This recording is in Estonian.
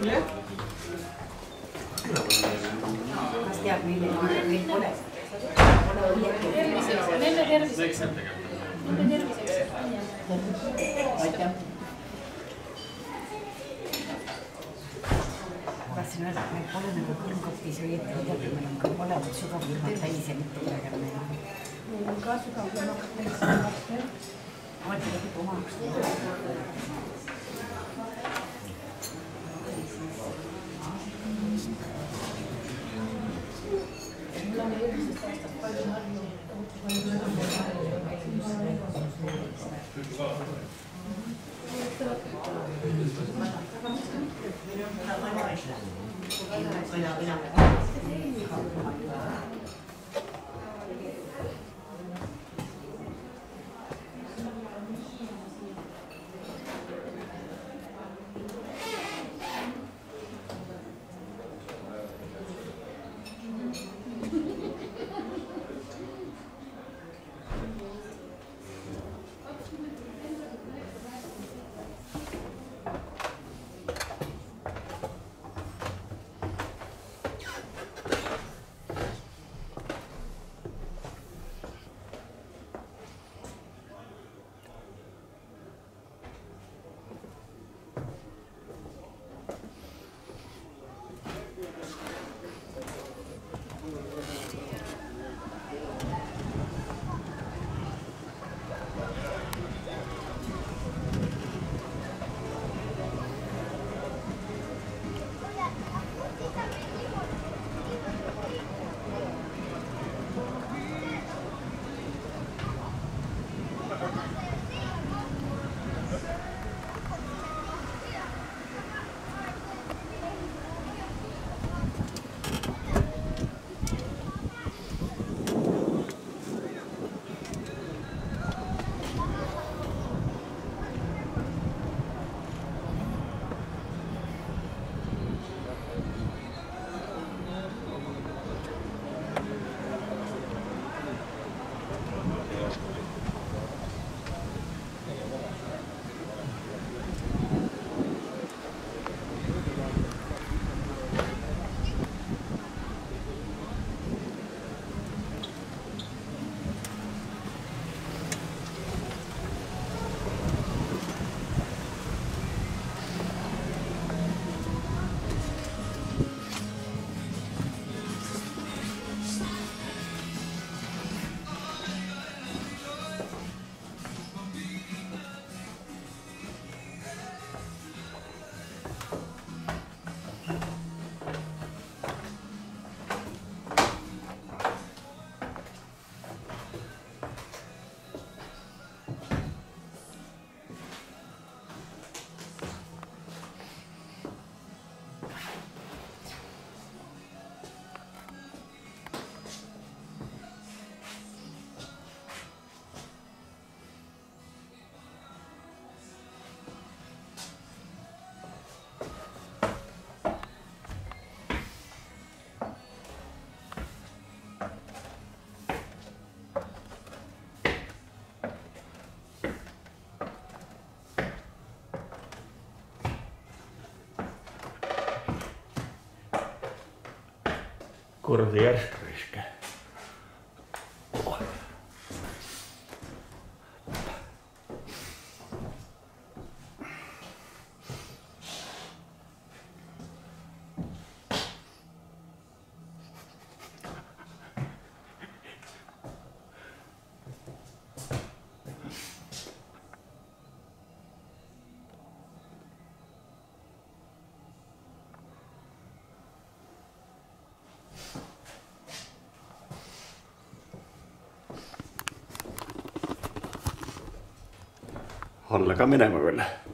kas tead, milline on meil pole? Nende terviseks. Aitäh. Tahtsin öelda, et meil pole nagu külmkapis või ette midagi, meil on ka mõlemad sügavkülmad täis ja mitte midagi on meil. Meil on ka sügavkülmad täis. Mõeldi kõik omaks. Mul on eelmisest aastast palju harju. Kuradi järsk riske. Alla ka minema küll.